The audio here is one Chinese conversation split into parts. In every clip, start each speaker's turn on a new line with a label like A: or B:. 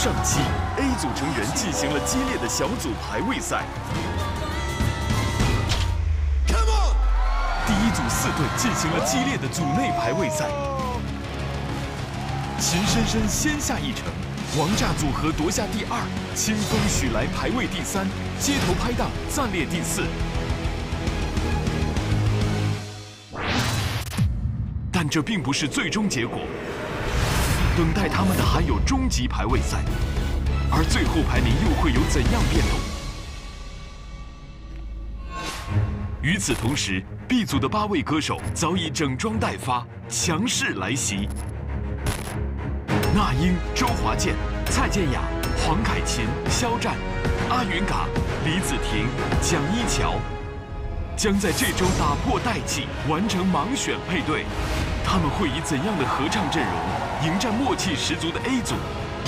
A: 上期 A 组成员进行了激烈的小组排位赛。第一组4队进行了激烈的组内排位赛。秦深深先下一城，王炸组合夺下第2，清风许来排位第3，街头拍档暂列第4。但这并不是最终结果，等待他们的还有终极排位赛，而最后排名又会有怎样变动？与此同时 ，B 组的8位歌手早已整装待发，强势来袭。那英、周华健、蔡健雅、黄凯芹、肖战、阿云嘎、李子婷、蒋一乔，将在这周打破代际，完成盲选配对。他们会以怎样的合唱阵容迎战默契十足的 A 组？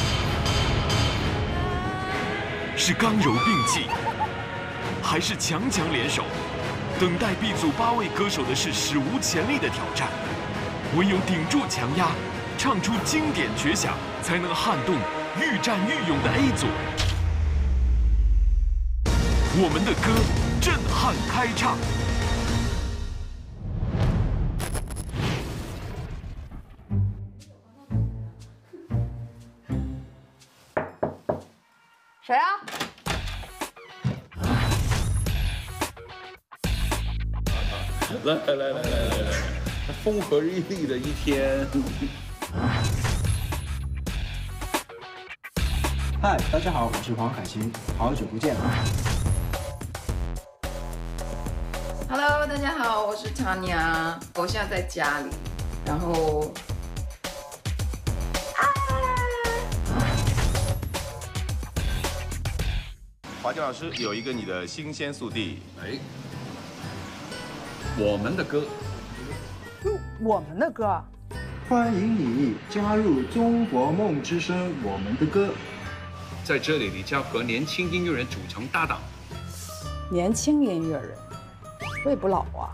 A: 是刚柔并济，还是强强联手？等待 B 组8位歌手的是史无前例的挑战，唯有顶住强压，唱出经典绝响，才能撼动愈战愈勇的 A 组。我们的歌震撼开唱。
B: 谁啊？
C: 来，风和日丽的一天。
D: 嗨，大家好，我是黄凯芹，好久不见了。
E: Hello， 大家好，我是 Tanya， 我现在在家里，然后，
F: 华健老师有一个你的新鲜速递，
C: 哎，我们的歌，
B: 我们的歌。
D: 欢迎你加入中国梦之声，我们的歌。
C: 在这里你将和年轻音乐人组成搭档。
B: 年轻音乐人，我也不老啊。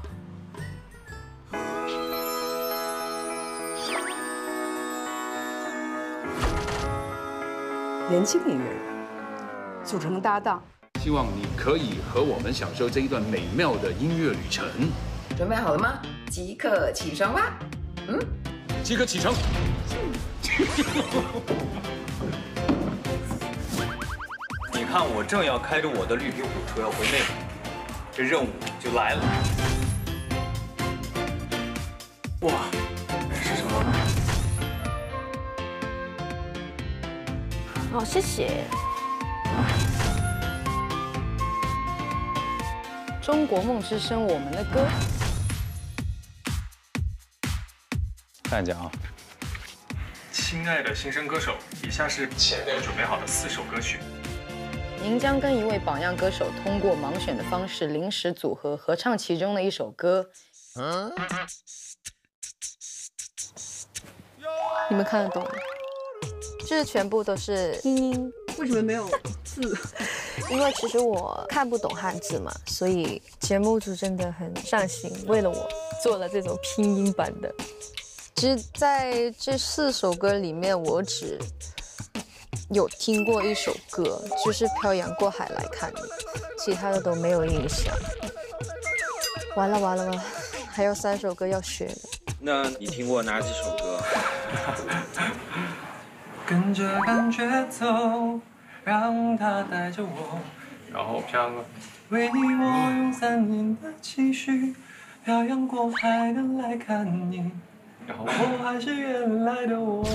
B: 年轻音乐人组成搭档，
C: 希望你可以和我们享受这一段美妙的音乐旅程。
E: 准备好了吗？即刻起床吧！
C: 即刻启程。
G: 你看，我正要开着我的绿皮火车要回内蒙，这任务就来了。哇，是什么？
H: 哦，谢谢。中国梦之声，我们的歌。
G: 看一下啊。亲爱的新生歌手，以下是前面准备好的4首歌曲。
H: 您将跟一位榜样歌手通过盲选的方式临时组合合唱其中的一首歌。你们看得懂吗？这全部都是拼音。
B: 为什么没有字？
H: 因为其实我看不懂汉字嘛，所以节目组真的很上心，为了我做了这种拼音版的。其实在这4首歌里面，我只有听过一首歌，就是《漂洋过海来看你》，其他的都没有印象。完了，还有3首歌要学的。
G: 那你听过哪几首歌？
I: 跟着感觉走，让它带着我，然后飘了。为你我用3年的期许，漂洋过海的来看你，然后我还是原来的我。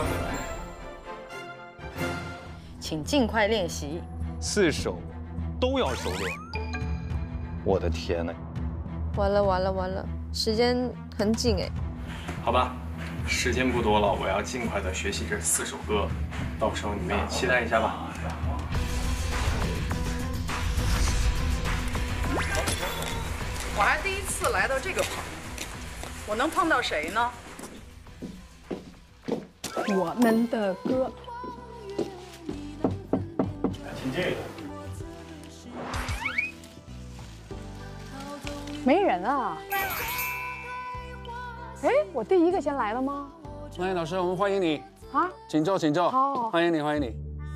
H: 请尽快练习。
G: 4首都要熟练。我的天哪！
H: 完了，时间很紧哎。
I: 好吧，时间不多了，我要尽快的学习这4首歌，到时候你们也期待一下吧。
B: 我还第一次来到这个棚，我能碰到谁呢？我们的歌。
I: 听这个。
B: 没人啊！哎，我第一个先来了吗？
J: 那老师，我们欢迎你
B: 啊！
J: 请坐，请坐。
B: 好，
J: 欢迎你，欢迎你。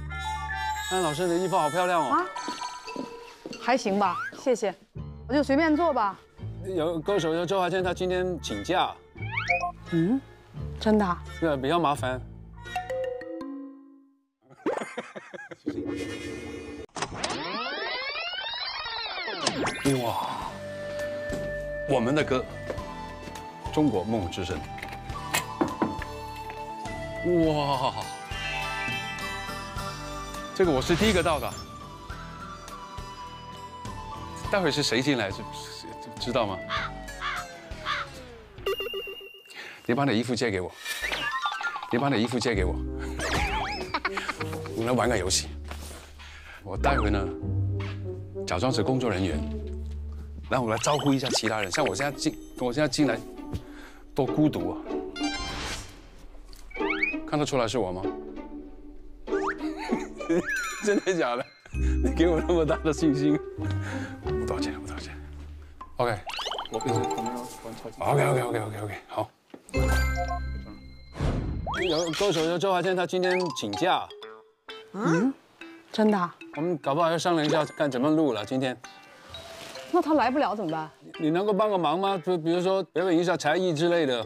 J: 那老师的衣服好漂亮哦。
B: 啊，还行吧，谢谢。我就随便做吧。
J: 有歌手叫周华健，他今天请假。
B: 嗯，真的啊？
J: 对，比较麻烦。哇，我们的歌，《中国梦之声》。哇，这个我是第一个到的。待会是谁进来？知道吗？你把你的衣服借给我，你把你的衣服借给我，我们来玩个游戏。我待会呢，假装是工作人员，然后我来招呼一下其他人。像我现在进来，多孤独啊！看得出来是我吗？真的假的？你给我那么大的信心？不道歉，不道歉。OK， 我们要 OK， 好。有歌手叫周华健，他今天请假。
B: 嗯，真的啊？
J: 我们搞不好要商量一下看怎么录了。今天，
B: 那他来不了怎么办？
J: 你能够帮个忙吗？就比如说表演一下才艺之类的。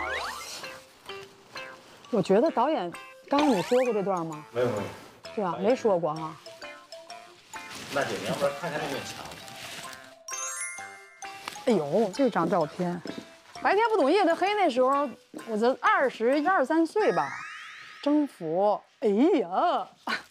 B: 我觉得导演，刚刚你说过这段吗？
K: 没有。
B: 对吧？没说过哈。
K: 娜姐，你要不然看看那面墙？
B: 哎呦，这张照片，白天不懂夜的黑，那时候我才22、23岁吧，征服，哎呀，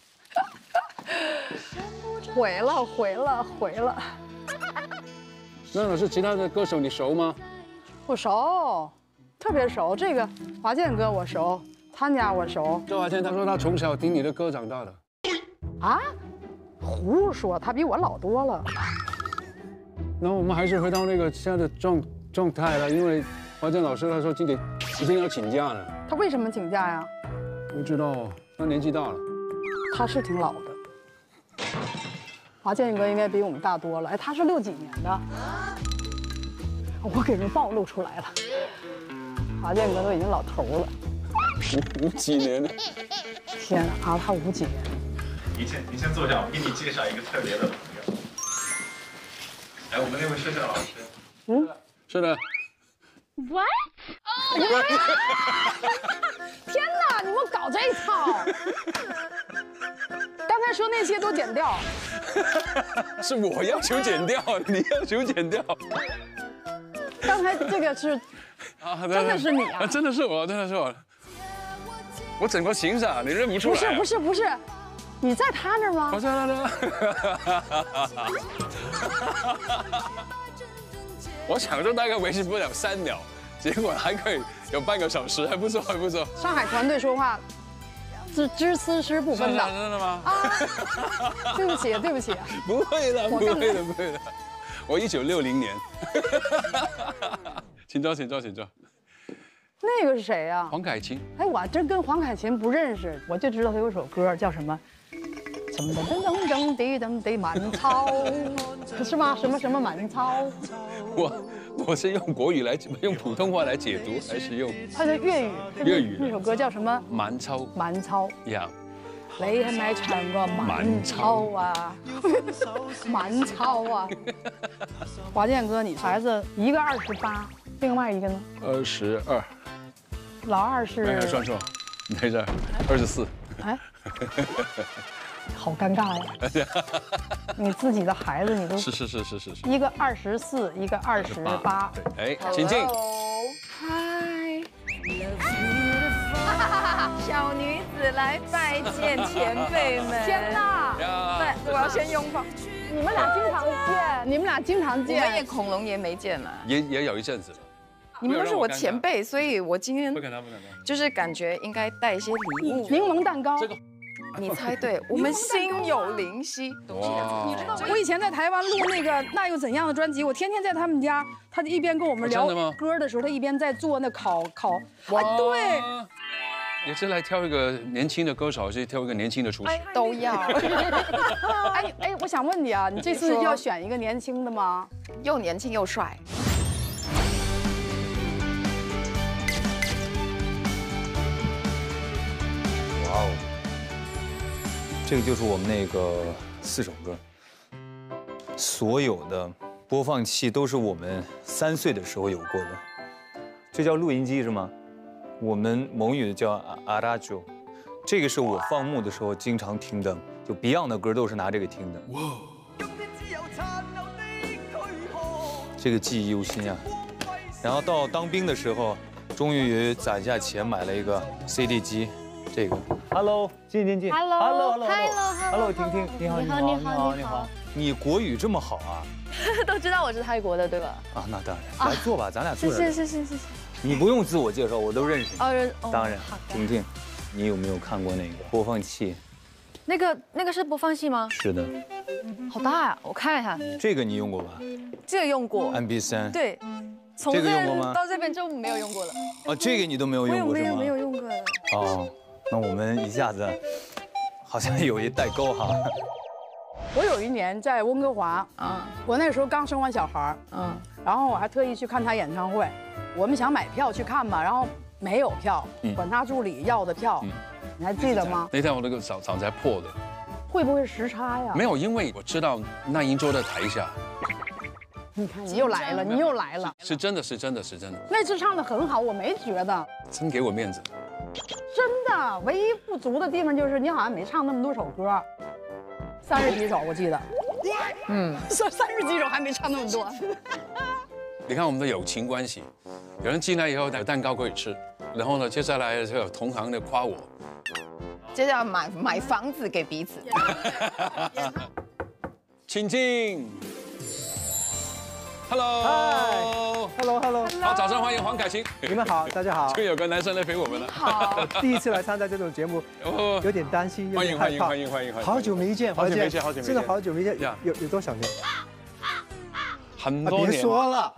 B: 毁了。
J: 那老师，其他的歌手你熟吗？
B: 我熟，特别熟。这个华健哥我熟，他家我熟。
J: 周华健他说他从小听你的歌长大的。
B: 啊？胡说，他比我老多了。
J: 然后我们还是回到那个现在的状态了，因为华健老师他说今天一定要请假了。
B: 他为什么请假呀？
J: 不知道，他年纪大了。
B: 他是挺老的。华健哥应该比我们大多了。哎，他是60几年的。我给人暴露出来了。华健哥都已经老头了。
J: 50几年了。
B: 天啊，他50几年。
G: 你先坐下，我给你介绍一个特别的朋友。哎，我们那位摄像老师。
B: 嗯，
J: 是的。
B: What？ 天哪，你们搞这一套！刚才说那些都剪掉。
J: 是我要求剪掉，你要求剪掉。
B: 刚才这个是，真的是你啊！
J: 真的是我，真的是我。我整个形象你认不出来。
B: 不是，你在他那儿吗？
J: 我在那呢。我想说大概维持不了3秒，结果还可以有半个小时，还不错。
B: 上海团队说话，知私知不分的。
J: 真的吗？
B: 啊，对不起。
J: 不会的。我1960年。请坐。
B: 那个是谁呀？
J: 黄凯芹。
B: 哎，我真跟黄凯芹不认识，我就知道他有首歌叫什么噔滴满操，是吗？什么满操？
J: 我是用国语用普通话来解读，还是用？
B: 他的粤语。那首歌叫什么？
J: 满操。呀。
B: 你係咪唱過滿操啊？滿操啊！华健哥，你孩子一个28，另外一个呢
J: ？22。
B: 老二是？
J: 没算错，没事，24。
B: 哎，好尴尬呀！你自己的孩子你都
J: 是，
B: 一个24，一个28。
J: 哎，请进。
E: 嗨，小女子来拜见前辈们。
B: 天哪！
E: 对，我要先拥抱。
B: 你们俩经常见。
E: 我们也恐龙也没见嘛。
J: 也有一阵子了。
E: 你们都是我前辈，所以我今天
J: 不可能，
E: 就是感觉应该带一些礼物。
B: 柠檬蛋糕。
J: 这个。
E: 你猜对，我们心有灵犀。
B: 你知道我以前在台湾录那个那又怎样的专辑，我天天在他们家，他就一边跟我们聊歌的时候，他一边在做那烤。啊，对。
J: 也是来挑一个年轻的歌手，还是挑一个年轻的厨师？
E: 都要。
B: 哎，我想问你啊，你这次要选一个年轻的吗？
E: 又年轻又帅。
J: 哇哦！
L: 这个就是我们那个4首歌，所有的播放器都是我们3岁的时候有过的。这叫录音机是吗？我们蒙语叫阿拉九，这个是我放牧的时候经常听的，就 Beyond 的歌都是拿这个听的。哇！这个记忆犹新啊。然后到当兵的时候，终于攒下钱买了一个 CD 机，这个。Hello， 进。Hello， 婷婷，你好。你国语这么好啊？
H: 都知道我是泰国的，对吧？
L: 啊，那当然。来坐吧，咱俩坐着。
H: 是。
L: 你不用自我介绍，我都认识你。
H: 哦，
L: 当然。婷婷，你有没有看过那个播放器？
H: 那个是播放器吗？
L: 是的。
H: 好大呀，我看一下。
L: 这个你用过吧？
H: 这个用过。
L: MP3。
H: 对。从
L: 这个用过吗？
H: 到这边就没有用过了。
L: 哦，这个你都没有用过是吗？
H: 没有用过。
L: 哦，那我们一下子好像有一代沟哈。
B: 我有一年在温哥华我那时候刚生完小孩然后我还特意去看他演唱会。我们想买票去看嘛，然后没有票，管他助理要的票，你还记得吗？
J: 那天我那个嗓子还破的。
B: 会不会时差呀？
J: 没有，因为我知道那英坐在台下。
B: 你看你又来了，
J: 是真的。
B: 那次唱得很好，我没觉得。
J: 真给我面子。
B: 真的，唯一不足的地方就是你好像没唱那么多首歌，30几首我记得。30几首还没唱那么多。
J: 你看我们的友情关系，有人进来以后有蛋糕可以吃，然后呢，接下来就有同行的夸我，
E: 接着要买房子给彼此。
J: 请进。Hello， 好，早上欢迎黄凯芹。
M: 你们好，大家好。
J: 就有个男生来陪我们了。
B: 好，
M: 第一次来参加这种节目，有点担心，有点害怕。
J: 欢迎。
M: 好久没见，真的好久没见，有多少年？
J: 很多年。
M: 别说了。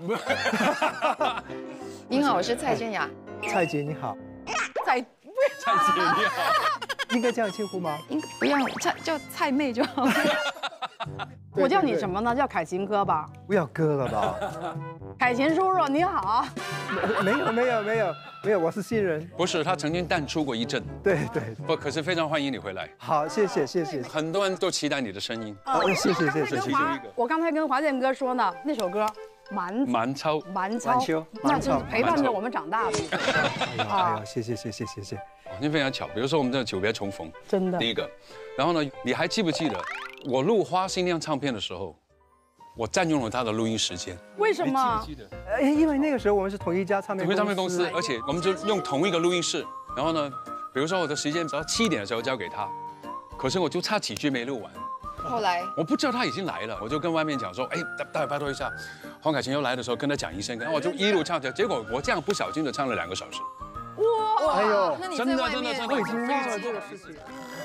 E: 您好，我是蔡健雅。
M: 蔡姐你好。
J: 蔡姐你好。
M: 应该这样称呼吗？
E: 不用，叫蔡妹就好。
B: 我叫你什么呢？叫凯芹哥吧。
M: 不要哥了吧。
B: 凯芹叔叔你好。没有，我是新人。
J: 不是，他曾经淡出过一阵。
M: 对。
J: 不，可是非常欢迎你回来。
M: 好，谢谢。
J: 很多人都期待你的声音。
M: 谢谢。
B: 我刚才跟华健哥说呢，那首歌
J: 蛮超，
B: 那就是陪伴着我们长大的。
M: 哎呦，谢谢。
J: 那非常巧，比如说我们这久别重逢，
B: 真的。
J: 第一个，然后呢，你还记不记得我录《花心》那张唱片的时候，我占用了他的录音时间？
B: 为什么？
J: 记不记得？
M: 因为那个时候我们是同一家唱片公司，
J: 而且我们就用同一个录音室。然后呢，比如说我的时间只要7点的时候交给他，可是我就差几句没录完。
E: 后来
J: 我不知道他已经来了，我就跟外面讲说，哎，拜托一下，黄凯芹又来的时候跟他讲一声，然后我就一路唱着，结果我这样不小心的唱了2个小时。
B: 哇！
M: 哎呦，
E: 那你在外面
J: 我
M: 已经忘了这个事情。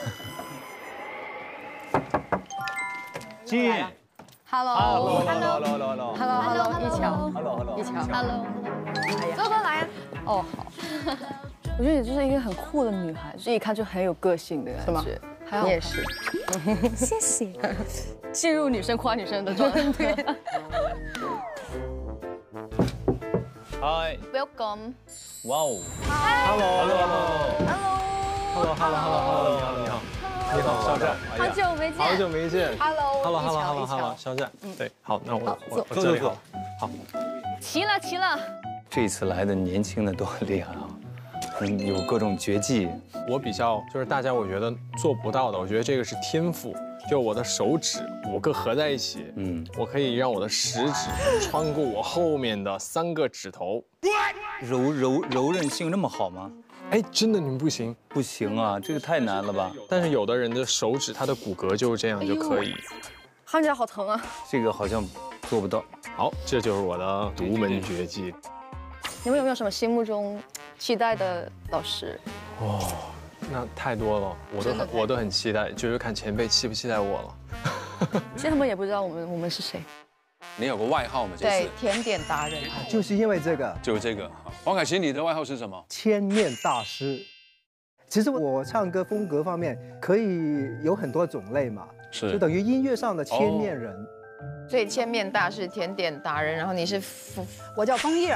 L: 进。
H: Hello，
B: 一乔。
H: Hello， 哥哥来啊。哦，好。我觉得你就是一个很酷的女孩，就一看就很有个性的感觉。还好
B: 你也是。
H: 谢谢。进入女生夸女生的状态。
L: Hi。
H: Welcome。
L: 哇哦。
M: Hello，你好，肖战。
H: 好久没见。
M: Hello，肖战。对，好，那我这里好。好。
H: 齐了。
L: 这次来的年轻的都很厉害啊，有各种绝技。
I: 我比较就是大家我觉得做不到的，我觉得这个是天赋。就我的手指5个合在一起，我可以让我的食指穿过我后面的3个指头。
L: 柔韧性这么好吗？
I: 哎，真的你们不行？
L: 不行啊，这个太难了吧？
I: 但是有的人的手指，他的骨骼就是这样就可以。
H: 看起来好疼啊！
L: 这个好像做不到。
I: 好，这就是我的独门绝技。
H: 你们有没有什么心目中期待的老师？
I: 哦，那太多了，我都很期待，就是看前辈期不期待我了。
H: 其实他们也不知道我们是谁。
J: 你有个外号吗？
E: 对，甜点达人。
M: 就是因为这个。
J: 就是这个。黄凯芹，你的外号是什么？
M: 千面大师。其实我唱歌风格方面可以有很多种类嘛，就等于音乐上的千面人。
E: 所以千面大师、甜点达人，然后你是
B: 我叫枫叶。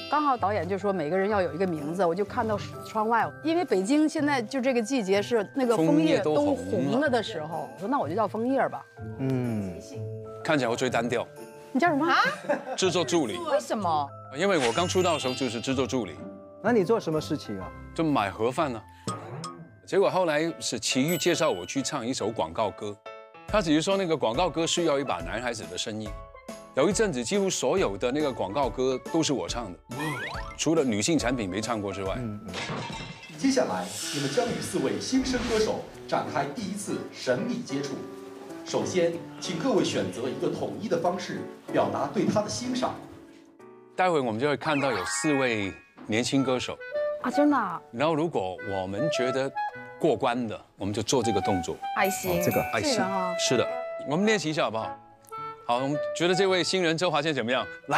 B: 刚好导演就说每个人要有一个名字，我就看到窗外，因为北京现在就这个季节是那个枫叶都红了的时候，我说那我就叫枫叶吧。
J: 看起来我最单调。
B: 你叫什么？
J: 制作助理。
E: 为什么？
J: 因为我刚出道的时候就是制作助理。
M: 那你做什么事情啊？
J: 就买盒饭呢。结果后来是齐豫介绍我去唱一首广告歌，他只是说那个广告歌需要一把男孩子的声音。有一阵子，几乎所有的那个广告歌都是我唱的，除了女性产品没唱过之外。
N: 接下来，你们将与4位新生歌手展开第一次神秘接触。首先，请各位选择一个统一的方式，表达对他的欣赏。
J: 待会我们就会看到有4位年轻歌手
B: 啊，真的啊。
J: 然后如果我们觉得过关的，我们就做这个动作，
E: 爱心，
J: 这个爱心，是的，我们练习一下好不好？好，我们觉得这位新人周华健怎么样？来，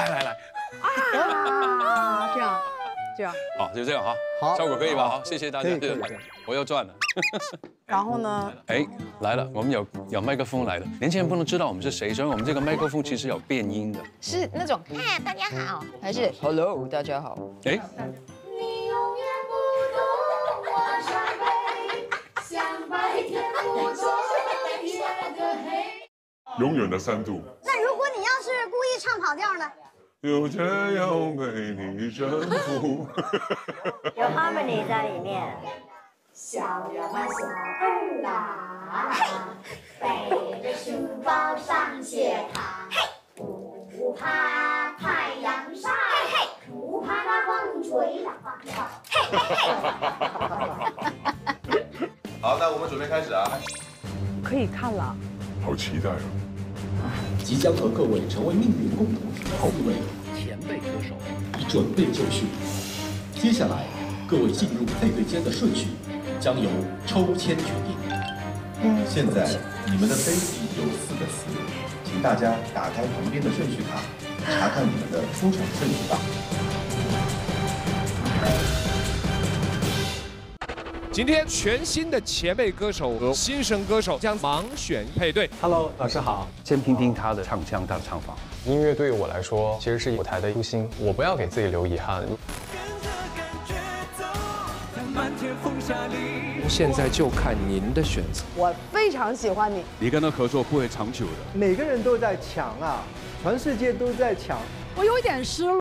B: 啊，这样，
J: 好，就这样哈，
M: 好，
J: 效果可以吧？好，谢谢大家，我又赚了。
B: 然后呢？
J: 哎，来了，我们有麦克风来了，年轻人不能知道我们是谁，所以我们这个麦克风其实有变音的，
E: 是那种嗨大家好，还是 Hello 大家好？
J: 哎。
O: 永远的3度。
P: 那如果你要是故意唱跑调呢？
O: 有天要被你征服。
P: 有 harmony 在里面。小呀嘛小二郎，背着书包上学堂，不怕太阳晒，不怕那风吹呀风
F: 暴。好，那我们准备开始啊。
B: 可以看了。
O: 好期待啊！
N: 即将和各位成为命运共同体的4位前辈歌手已准备就绪。接下来，各位进入配对间的顺序将由抽签决定。
D: 现在你们的杯底有4个词，请大家打开旁边的顺序卡，查看你们的出场顺序吧。
Q: 今天全新的前辈歌手和新生歌手将盲选配对。
R: Hello， 老师好。
J: 先听听他的唱腔，他的唱法。
R: 音乐对于我来说，其实是舞台的初心，我不要给自己留遗憾。现在就看您的选择。
B: 我非常喜欢你。
J: 你跟他合作不会长久的。
M: 每个人都在抢啊，全世界都在抢。
B: 我有一点失落。